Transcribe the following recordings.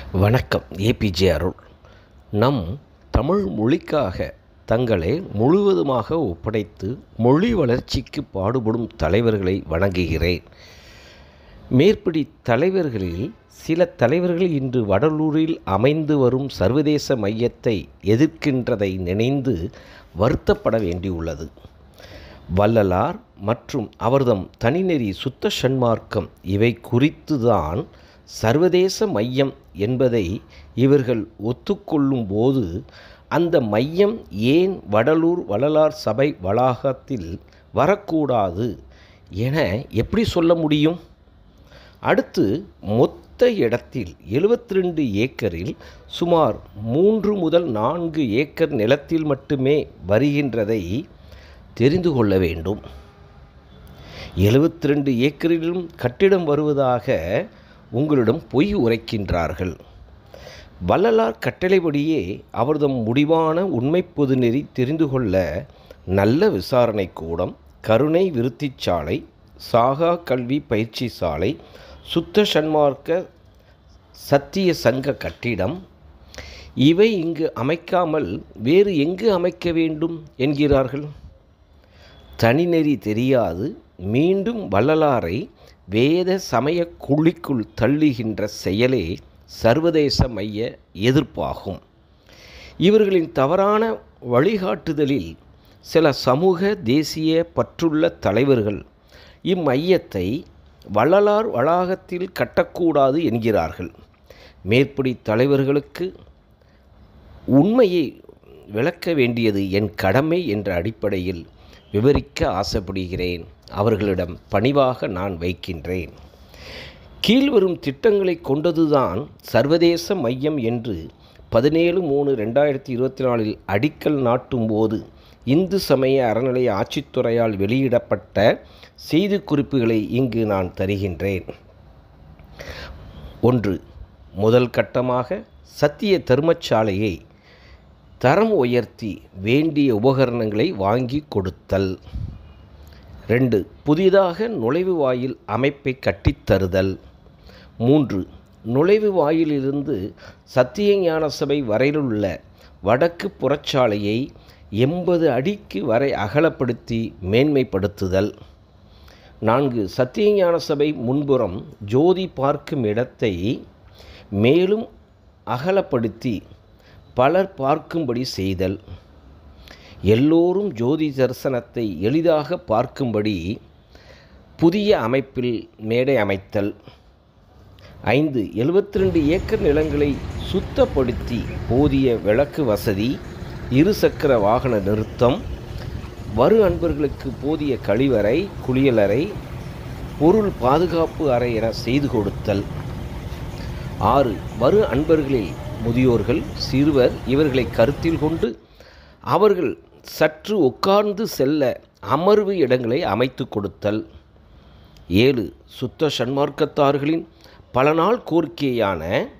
வணக்கம். ஏபிஜே அருள். நம் தமிழ் மொழிக்காக தங்களை முழுவதுமாக ஒப்படைத்து மொழி வளர்ச்சிக்கு பாடுபடும் தலைவர்களை வணங்குகிறேன். மேற்படி தலைவர்களில் சில தலைவர்கள் இன்று வடலூரில் அமைந்து வரும் சர்வதேச மையத்தை எதிர்க்கின்றதை நினைந்து வருத்தப்பட வேண்டியுள்ளது. வள்ளலார் மற்றும் அவர்தம் தனிநெறி சுத்த சன்மார்க்கம் இவை குறித்துதான் சர்வதேச மையம் என்பதை இவர்கள் ஒத்துக்கொள்ளும் போது அந்த மையம் ஏன் வடலூர் வள்ளலார் சபை வளாகத்தில் வரக்கூடாது என எப்படி சொல்ல முடியும்? அடுத்து மொத்த இடத்தில் 72 ஏக்கரில் சுமார் 3 முதல் 4 ஏக்கர் நிலத்தில் மட்டுமே வருகின்றதை தெரிந்து கொள்ள வேண்டும். 72 ஏக்கரிலும் கட்டிடம் வருவதாக உங்களிடம் பொய் உரைக்கின்றார்கள். வள்ளலார் கட்டளைப்படியே அவர்தம் முடிவான உண்மை பொதுநெறி தெரிந்து கொள்ள நல்ல விசாரணை கூடம், கருணை விருத்திச்சாலை, சாகா கல்வி பயிற்சி சாலை, சுத்த சன்மார்க்க சத்திய சங்க கட்டிடம் இவை இங்கு அமைக்காமல் வேறு எங்கு அமைக்க வேண்டும் என்கிறார்கள். தனிநெறி தெரியாது மீண்டும் வள்ளலாரை வேத சமய குழிக்குள் தள்ளுகின்ற செயலே சர்வதேச மைய எதிர்ப்பாகும். இவர்களின் தவறான வழிகாட்டுதலில் சில சமூக தேசிய பற்றுள்ள தலைவர்கள் இம்மையத்தை வள்ளலார் வளாகத்தில் கட்டக்கூடாது என்கிறார்கள். மேற்படி தலைவர்களுக்கு உண்மையை விளக்க வேண்டியது என் கடமை என்ற அடிப்படையில் விவரிக்க ஆசைப்படுகிறேன். அவர்களிடம் பணிவாக நான் வைக்கின்றேன். கீழ்வரும் திட்டங்களை கொண்டதுதான் சர்வதேச மையம் என்று 17/3/2024 அடிக்கல் நாட்டும் போது இந்து சமய அறநிலைய ஆட்சித்துறையால் வெளியிடப்பட்ட செய்திக்குறிப்புகளை இங்கு நான் தருகின்றேன். 1. முதல் கட்டமாக சத்திய தர்மசாலையை தரம் உயர்த்தி வேண்டிய உபகரணங்களை வாங்கி கொடுத்தல். 2. புதிதாக நுழைவு வாயில் அமைப்பை கட்டித்தருதல். 3. நுழைவு வாயிலிருந்து சத்திய ஞான சபை வரையிலுள்ள வடக்கு புறச்சாலையை 80 அடிக்கு வரை அகலப்படுத்தி மேன்மைப்படுத்துதல். 4. சத்திய ஞான சபை முன்புறம் ஜோதி பார்க்கும் இடத்தை மேலும் அகலப்படுத்தி பலர் பார்க்கும்படி செய்தல். எல்லோரும் ஜோதி தரிசனத்தை எளிதாக பார்க்கும்படி புதிய அமைப்பில் மேடை அமைத்தல். 5. 72 ஏக்கர் நிலங்களை சுத்தப்படுத்தி போதிய விளக்கு வசதி, இருசக்கர வாகன நிறுத்தம், வரும் அன்பர்களுக்கு போதிய கழிவறை, குளியலறை, பொருள் பாதுகாப்பு அறை என செய்து கொடுத்தல். 6. வரும் அன்பர்களில் முதியோர்கள், சிறுவர் இவர்களை கருத்தில் கொண்டு அவர்கள் சற்று உட்கார்ந்து செல்ல அமர்வு இடங்களை அமைத்து கொடுத்தல். 7. சுத்த சன்மார்க்கத்தார்களின் பல நாள் கோரிக்கையான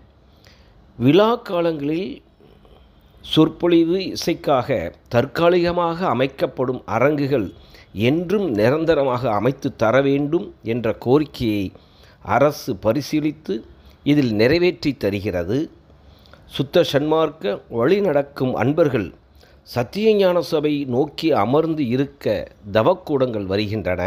விழா காலங்களில் சொற்பொழிவு இசைக்காக தற்காலிகமாக அமைக்கப்படும் அரங்குகள் என்றும் நிரந்தரமாக அமைத்து தர வேண்டும் என்ற கோரிக்கையை அரசு பரிசீலித்து இதில் நிறைவேற்றி தருகிறது. சுத்த சன்மார்க்க வழி நடக்கும் அன்பர்கள் சத்திய ஞான சபை நோக்கி அமர்ந்து இருக்க தவக்கூடங்கள் வருகின்றன.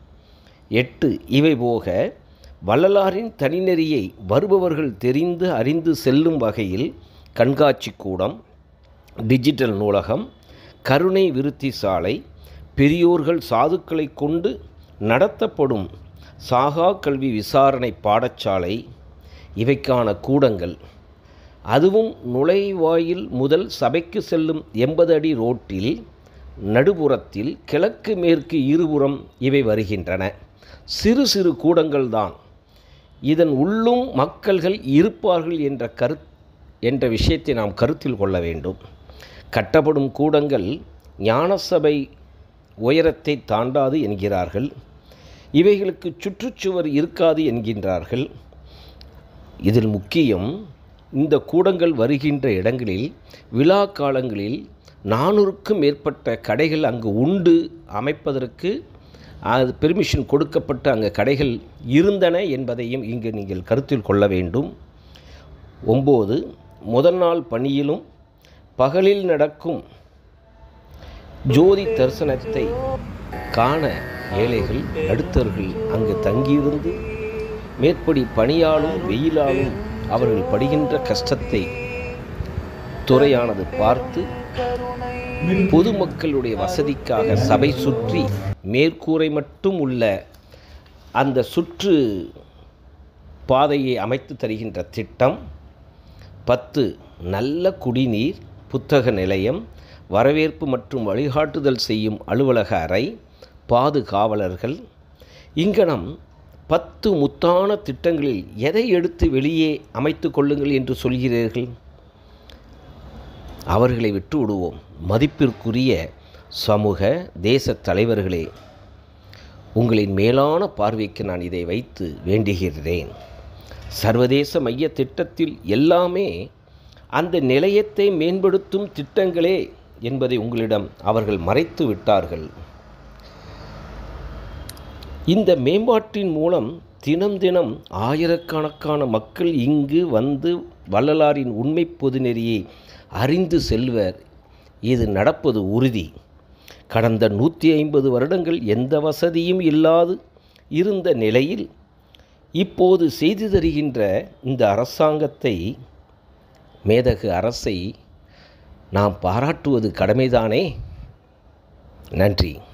8. இவை போக வள்ளலாரின் தனிநெறியை வருபவர்கள் தெரிந்து அறிந்து செல்லும் வகையில் கண்காட்சி கூடம், டிஜிட்டல் நூலகம், கருணை விருத்தி சாலை, பெரியோர்கள் சாதுக்களை கொண்டு நடத்தப்படும் சாகா கல்வி விசாரணை பாடசாலை இவைக்கான கூடங்கள், அதுவும் நுழைவாயில் முதல் சபைக்கு செல்லும் 80 அடி ரோட்டில் நடுப்புறத்தில் கிழக்கு மேற்கு இருபுறம் இவை வருகின்றன. சிறு சிறு கூடங்கள்தான். இதன் உள்ளும் மக்கள்கள் இருப்பார்கள் என்ற விஷயத்தை நாம் கருத்தில் கொள்ள வேண்டும். கட்டப்படும் கூடங்கள் ஞானசபை உயரத்தை தாண்டாது என்கிறார்கள். இவைகளுக்கு சுற்றுச்சுவர் இருக்காது என்கின்றார்கள். இதில் முக்கியம், இந்த கூடங்கள் வருகின்ற இடங்களில் விழா காலங்களில் 400க்கும் மேற்பட்ட கடைகள் அங்கு உண்டு அமைப்பதற்கு அது பெர்மிஷன் கொடுக்கப்பட்டு அங்கே கடைகள் இருந்தன என்பதையும் இங்கு நீங்கள் கருத்தில் கொள்ள வேண்டும். 9. முதல் நாள் பணியிலும் பகலில் நடக்கும் ஜோதி தரிசனத்தை காண ஏழைகள் நடுத்தர்கள் அங்கு தங்கியிருந்து மேற்படி பணியாலும் வெயிலாலும் அவர்கள் படுகின்ற கஷ்டத்தை துறையானது பார்த்து பொதுமக்களுடைய வசதிக்காக சபை சுற்றி மேற்கூரை மட்டும் உள்ள அந்த சுற்று பாதையை அமைத்து தருகின்ற திட்டம். 10. நல்ல குடிநீர், புத்தக நிலையம், வரவேற்பு மற்றும் வழிகாட்டுதல் செய்யும் அலுவலக அறை, பாதுகாவலர்கள். இங்கனம் 10 முத்தான திட்டங்களில் எதை எடுத்து வெளியே அமைத்து கொள்ளுங்கள் என்று சொல்கிறீர்கள்? அவர்களை விட்டு விடுவோம். மதிப்பிற்குரிய சமூக தேச தலைவர்களே, உங்களின் மேலான பார்வைக்கு நான் இதை வைத்து வேண்டுகிறேன். சர்வதேச மைய திட்டத்தில் எல்லாமே அந்த நிலையத்தை மேம்படுத்தும் திட்டங்களே என்பதை உங்களிடம் அவர்கள் மறைத்து விட்டார்கள். இந்த மேம்பாட்டின் மூலம் தினம் தினம் ஆயிரக்கணக்கான மக்கள் இங்கு வந்து வள்ளலாரின் உண்மை பொதுநெறியை அறிந்து செல்வர். இது நடப்பது உறுதி. கடந்த 150 வருடங்கள் எந்த வசதியும் இல்லாது இருந்த நிலையில் இப்போது செய்து தருகின்ற இந்த அரசாங்கத்தை, மேதகு அரசை நாம் பாராட்டுவது கடமைதானே? நன்றி.